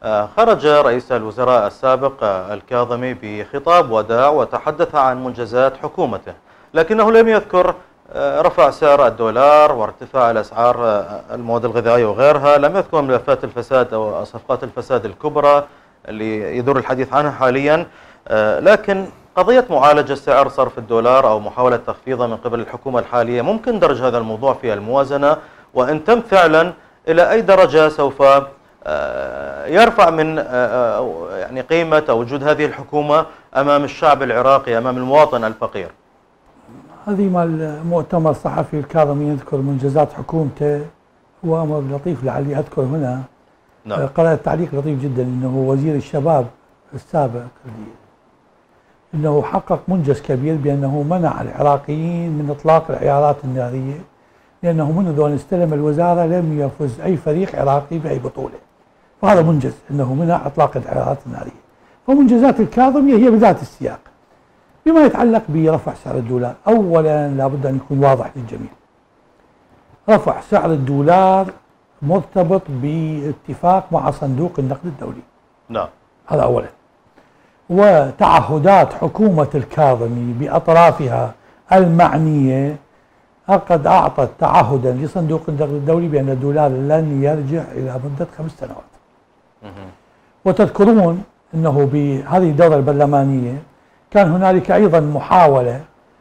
خرج رئيس الوزراء السابق الكاظمي بخطاب وداع وتحدث عن منجزات حكومته، لكنه لم يذكر رفع سعر الدولار وارتفاع الأسعار المواد الغذائية وغيرها، لم يذكر ملفات الفساد أو صفقات الفساد الكبرى اللي يدور الحديث عنها حاليا. لكن قضية معالجة سعر صرف الدولار أو محاولة تخفيضه من قبل الحكومة الحالية، ممكن درج هذا الموضوع في الموازنة؟ وإن تم فعلا إلى أي درجة سوف يرفع من يعني قيمة أو وجود هذه الحكومة أمام الشعب العراقي، أمام المواطن الفقير؟ هذه مال مؤتمر الصحفي الكاظمي يذكر منجزات حكومته، هو أمر لطيف لعلي أذكر هنا. نعم. قرأت تعليق لطيف جدا أنه وزير الشباب السابق أنه حقق منجز كبير بأنه منع العراقيين من إطلاق العيارات النارية، لأنه منذ أن استلم الوزارة لم يفز أي فريق عراقي بأي بطولة، وهذا منجز أنه منع إطلاق العيارات النارية. فمنجزات الكاظمي هي بذات السياق. بما يتعلق برفع سعر الدولار، أولا لابد أن يكون واضح للجميع، رفع سعر الدولار مرتبط باتفاق مع صندوق النقد الدولي. نعم. هذا أولا. وتعهدات حكومة الكاظمي بأطرافها المعنية قد أعطت تعهدا لصندوق النقد الدولي بأن الدولار لن يرجع إلى مدة خمس سنوات. وتذكرون أنه بهذه الدورة البرلمانية كان هنالك أيضا محاولة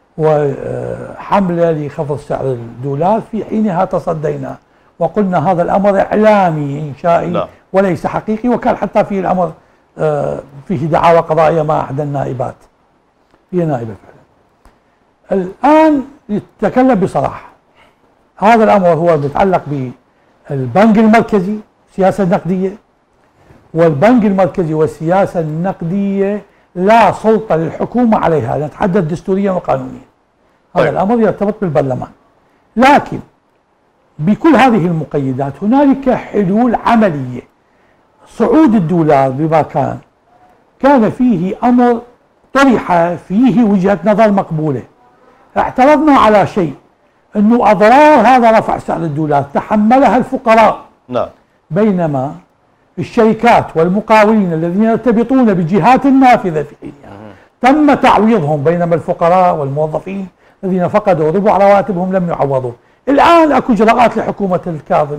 وحملة لخفض سعر الدولار، في حينها تصدينا وقلنا هذا الأمر إعلامي إنشائي لا. وليس حقيقي، وكان حتى فيه الأمر فيه دعاوى قضائية مع أحد النائبات، هي نائبة فعلا. الآن يتكلم بصراحة، هذا الأمر هو يتعلق بالبنك المركزي السياسة النقدية، والبنك المركزي والسياسة النقدية لا سلطة للحكومة عليها، نتحدث دستوريا وقانونيا. هذا طيب. الأمر يرتبط بالبرلمان. لكن بكل هذه المقيدات هنالك حلول عملية. صعود الدولار بما كان كان فيه أمر طرح فيه وجهة نظر مقبولة. اعترضنا على شيء، أنه أضرار هذا رفع سعر الدولار تحملها الفقراء. نعم. بينما الشركات والمقاولين الذين يرتبطون بجهات النافذة في حينها تم تعويضهم، بينما الفقراء والموظفين الذين فقدوا ربع رواتبهم لم يعوضوا. الآن اكو اجراءات لحكومة الكاظم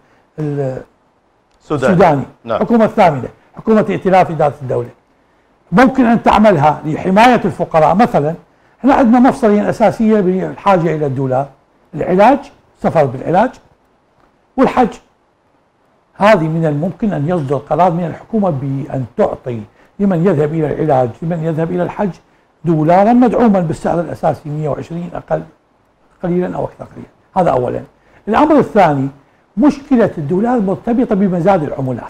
السوداني، نعم. حكومة الثامنة، حكومة ائتلاف إدارة الدولة، ممكن أن تعملها لحماية الفقراء. مثلا احنا عندنا مفصلين أساسية بالحاجة إلى الدولار، العلاج، سفر بالعلاج، والحج. هذه من الممكن أن يصدر قرار من الحكومة بأن تعطي لمن يذهب إلى العلاج، لمن يذهب إلى الحج، دولارا مدعوما بالسعر الأساسي مئة وعشرين أقل قليلا أو أكثر قليلا. هذا أولا. الأمر الثاني، مشكلة الدولار مرتبطة بمزاد العملات.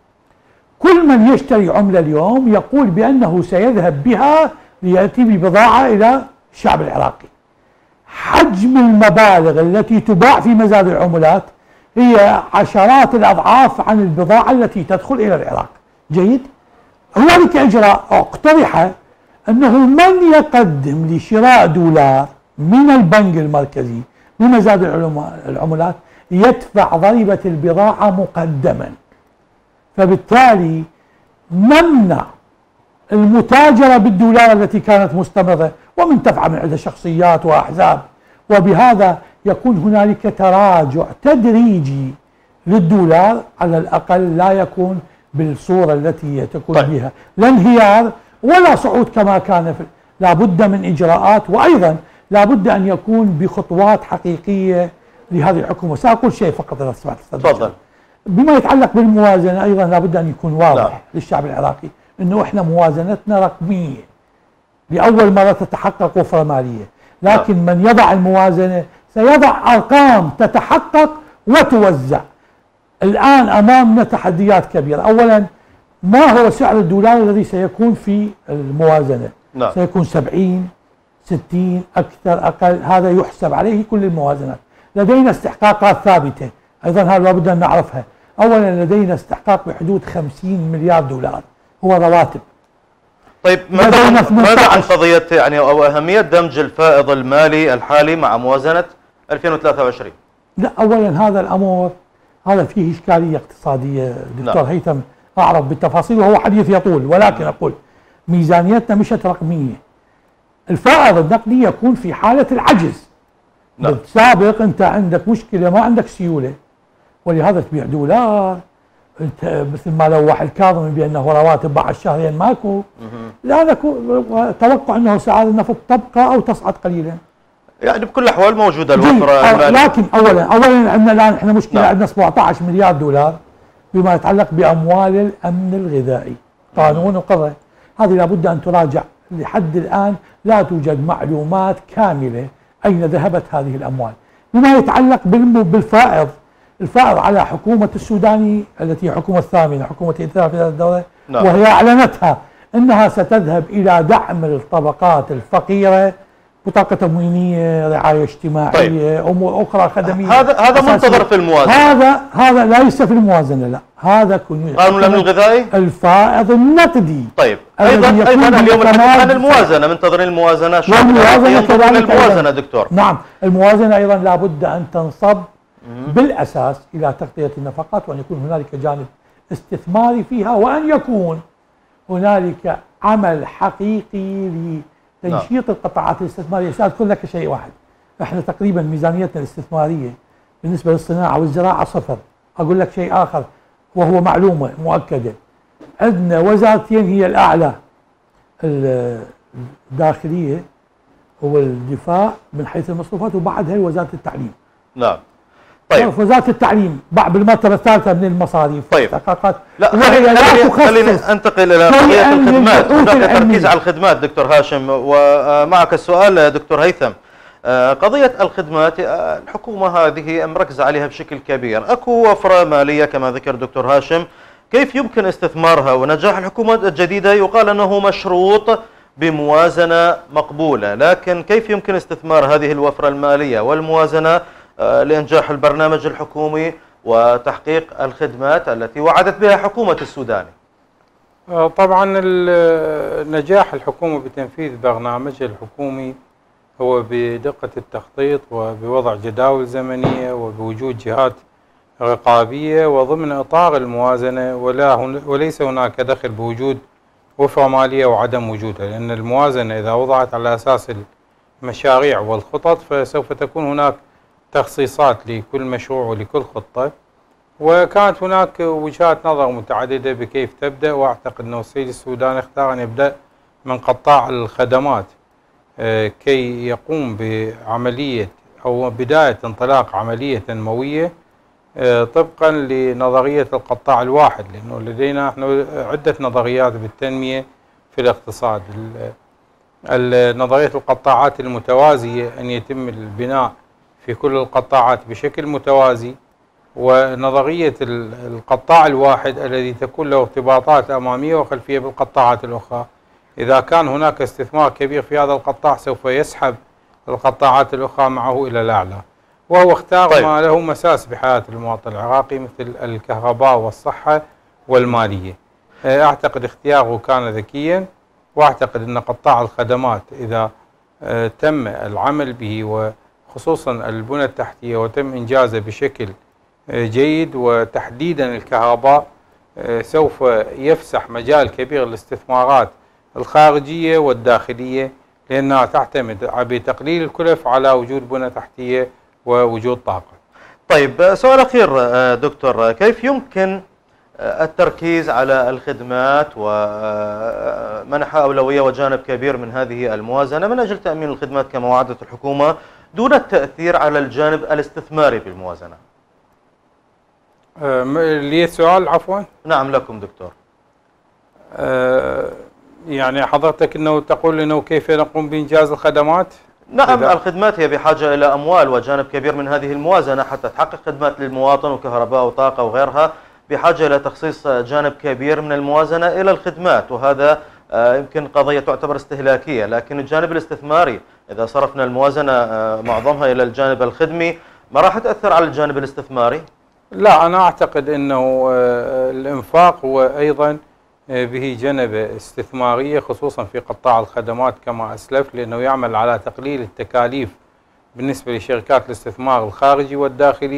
كل من يشتري عملة اليوم يقول بأنه سيذهب بها ليأتي ببضاعة إلى الشعب العراقي. حجم المبالغ التي تباع في مزاد العملات هي عشرات الأضعاف عن البضاعة التي تدخل إلى العراق. جيد؟ هنالك إجراء اقترح أنه من يقدم لشراء دولار من البنك المركزي بمزاد العملات يدفع ضريبة البضاعة مقدما، فبالتالي نمنع المتاجرة بالدولار التي كانت مستمرة ومن تفعل من عدة شخصيات وأحزاب، وبهذا يكون هنالك تراجع تدريجي للدولار، على الأقل لا يكون بالصورة التي تكون طيب. بها لا انهيار ولا صعود كما كان. لا بد من إجراءات، وأيضا لا بد أن يكون بخطوات حقيقية لهذه الحكومة. سأقول شيء فقط إذا سمحت. تفضل. بما يتعلق بالموازنة أيضا لا بد أن يكون واضح لا. للشعب العراقي أنه إحنا موازنتنا رقمية، لأول مرة تتحقق وفرة مالية، لكن لا. من يضع الموازنة سيضع أرقام تتحقق وتوزع. الآن أمامنا تحديات كبيرة. أولا، ما هو سعر الدولار الذي سيكون في الموازنة؟ لا. سيكون سبعين، ستين، أكثر، أقل، هذا يحسب عليه كل الموازنات. لدينا استحقاقات ثابتة أيضا، هذا لابد أن نعرفها. أولا، لدينا استحقاق بحدود خمسين مليار دولار هو رواتب. طيب ماذا ماذا عن قضية يعني أو أهمية دمج الفائض المالي الحالي مع موازنة ألفين وثلاثة وعشرين؟ لا، أولا هذا الأمر هذا فيه إشكالية اقتصادية. دكتور نعم. هيثم أعرف بالتفاصيل وهو حديث يطول، ولكن أقول ميزانيتنا مشت رقمية. الفائض النقدي يكون في حالة العجز. نعم. بالسابق أنت عندك مشكلة ما عندك سيولة، ولهذا تبيع دولار. انت مثل ما لوح الكاظمي بانه رواتب بعد شهرين ماكو، لا توقع انه سعر النفط تبقى او تصعد قليلا. يعني بكل الاحوال موجوده الوفره الماليه. لكن اولا اولا عندنا الان احنا مشكله، نعم. عندنا سبعة عشر مليار دولار بما يتعلق باموال الامن الغذائي، قانون وقضاء. هذه لابد ان تراجع. لحد الان لا توجد معلومات كامله اين ذهبت هذه الاموال. بما يتعلق بالفائض، الفائض على حكومة السوداني التي هي حكومة الثامنة، حكومة الائتلاف في هذه الدولة، نعم. وهي أعلنتها أنها ستذهب إلى دعم الطبقات الفقيرة، بطاقة تموينية، رعاية اجتماعية، طيب. أمور أخرى خدمية. هذا هذا منتظر في الموازنة. هذا هذا ليس في الموازنة، لا، هذا قانون الأمن الغذائي، الفائض النقدي. طيب أيضا أيضا اليوم الحديث عن الموازنة، منتظرين الموازنة. شو ينظرون الموازنة دكتور؟ نعم، الموازنة أيضا لابد أن تنصب بالأساس إلى تغطية النفقات، وأن يكون هنالك جانب استثماري فيها، وأن يكون هنالك عمل حقيقي لتنشيط القطاعات الاستثمارية. سأذكر لك شيء واحد، احنا تقريبا ميزانيتنا الاستثمارية بالنسبة للصناعة والزراعة صفر. أقول لك شيء آخر وهو معلومة مؤكدة، عندنا وزارتين هي الأعلى، الداخلية والدفاع من حيث المصروفات، وبعدها وزارة التعليم. نعم. طيب وزارة التعليم بعد بالمرتبة الثالثة من المصاريف. طيب لا وهي لا خليني انتقل الى قضية الخدمات. هناك تركيز على الخدمات دكتور هاشم، ومعك السؤال دكتور هيثم. قضية الخدمات الحكومة هذه مركزة عليها بشكل كبير، اكو وفرة مالية كما ذكر دكتور هاشم، كيف يمكن استثمارها؟ ونجاح الحكومة الجديدة يقال انه مشروط بموازنة مقبولة، لكن كيف يمكن استثمار هذه الوفرة المالية والموازنة لإنجاح البرنامج الحكومي وتحقيق الخدمات التي وعدت بها حكومة السوداني؟ طبعا نجاح الحكومة بتنفيذ برنامجها الحكومي هو بدقة التخطيط وبوضع جداول زمنية وبوجود جهات رقابية وضمن إطار الموازنة، ولا وليس هناك دخل بوجود وفرة مالية وعدم وجودها، لأن الموازنة إذا وضعت على أساس المشاريع والخطط فسوف تكون هناك تخصيصات لكل مشروع ولكل خطة، وكانت هناك وجهات نظر متعددة بكيف تبدأ. وأعتقد أن السيد السوداني اختار أن يبدأ من قطاع الخدمات كي يقوم بعملية أو بداية انطلاق عملية تنموية طبقا لنظرية القطاع الواحد، لأنه لدينا احنا عدة نظريات بالتنمية في الاقتصاد. نظرية القطاعات المتوازية أن يتم البناء في كل القطاعات بشكل متوازي، ونظرية القطاع الواحد الذي تكون له ارتباطات أمامية وخلفية بالقطاعات الأخرى. إذا كان هناك استثمار كبير في هذا القطاع سوف يسحب القطاعات الأخرى معه إلى الأعلى، وهو اختار طيب. ما له مساس بحياة المواطن العراقي مثل الكهرباء والصحة والمالية. أعتقد اختياره كان ذكيا، وأعتقد أن قطاع الخدمات إذا تم العمل به وخصوصا البنى التحتية وتم إنجازه بشكل جيد، وتحديدا الكهرباء سوف يفسح مجال كبير للاستثمارات الخارجية والداخلية، لأنها تعتمد بتقليل الكلف على وجود بنى تحتية ووجود طاقة. طيب سؤال أخير دكتور، كيف يمكن التركيز على الخدمات ومنح أولوية وجانب كبير من هذه الموازنة من أجل تأمين الخدمات كما وعدت الحكومة دون التأثير على الجانب الاستثماري في الموازنة؟ لي سؤال عفوا؟ نعم لكم دكتور. أه يعني حضرتك أنه تقول أنه كيف نقوم بإنجاز الخدمات؟ نعم الخدمات هي بحاجة إلى أموال، وجانب كبير من هذه الموازنة حتى تحقق خدمات للمواطن وكهرباء وطاقة وغيرها بحاجة إلى تخصيص جانب كبير من الموازنة إلى الخدمات، وهذا يمكن قضية تعتبر استهلاكية. لكن الجانب الاستثماري إذا صرفنا الموازنة معظمها إلى الجانب الخدمي ما راح تأثر على الجانب الاستثماري؟ لا، أنا أعتقد أنه الإنفاق هو أيضا به جنبة استثمارية خصوصا في قطاع الخدمات كما أسلف، لأنه يعمل على تقليل التكاليف بالنسبة لشركات الاستثمار الخارجي والداخلي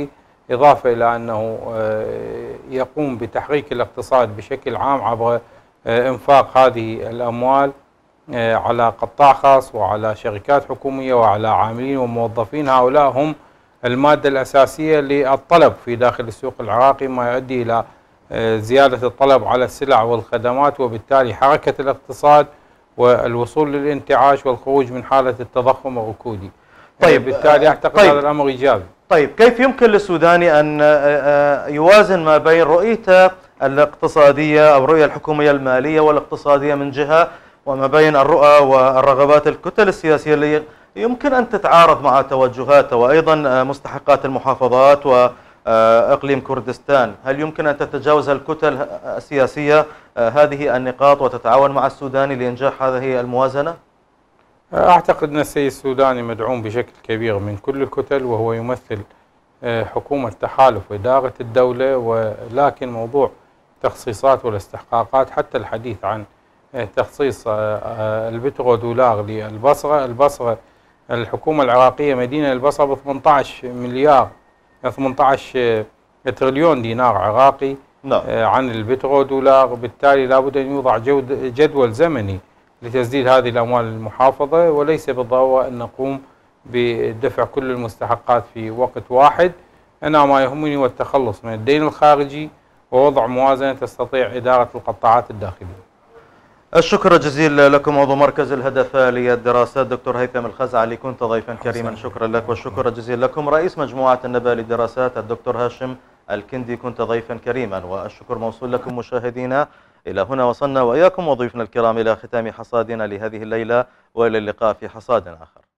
إضافة إلى أنه يقوم بتحريك الاقتصاد بشكل عام عبر إنفاق هذه الأموال على قطاع خاص وعلى شركات حكومية وعلى عاملين وموظفين. هؤلاء هم المادة الأساسية للطلب في داخل السوق العراقي، ما يؤدي إلى زيادة الطلب على السلع والخدمات، وبالتالي حركة الاقتصاد والوصول للانتعاش والخروج من حالة التضخم الركودي. طيب بالتالي أعتقد طيب هذا الأمر إيجابي. طيب كيف يمكن للسوداني أن يوازن ما بين رؤيته الاقتصادية أو الرؤية الحكومية المالية والاقتصادية من جهة، وما بين الرؤى والرغبات الكتل السياسية اللي يمكن أن تتعارض مع توجهاته، وأيضا مستحقات المحافظات وإقليم كردستان؟ هل يمكن أن تتجاوز الكتل السياسية هذه النقاط وتتعاون مع السوداني لإنجاح هذه الموازنة؟ أعتقد أن السيد السوداني مدعوم بشكل كبير من كل الكتل، وهو يمثل حكومة تحالف إدارة الدولة، ولكن موضوع تخصيصات والاستحقاقات، حتى الحديث عن تخصيص البترو دولار للبصرة، البصرة الحكومة العراقية مدينة البصرة ب ثمانية عشر مليار ثمانية عشر تريليون دينار عراقي نعم. عن البترو دولار، بالتالي لابد أن يوضع جدول زمني لتسديد هذه الأموال المحافظة، وليس بالضرورة أن نقوم بدفع كل المستحقات في وقت واحد. أنا ما يهمني هو التخلص من الدين الخارجي ووضع موازنة تستطيع إدارة القطاعات الداخلية. الشكر الجزيل لكم عضو مركز الهدف للدراسات دكتور هيثم الخزعلي، كنت ضيفا كريما، شكرا لك. والشكر الجزيل لكم رئيس مجموعة النبأ للدراسات الدكتور هاشم الكندي، كنت ضيفا كريما. والشكر موصول لكم مشاهدينا. إلى هنا وصلنا وإياكم وضيوفنا الكرام إلى ختام حصادنا لهذه الليلة، وإلى اللقاء في حصاد آخر.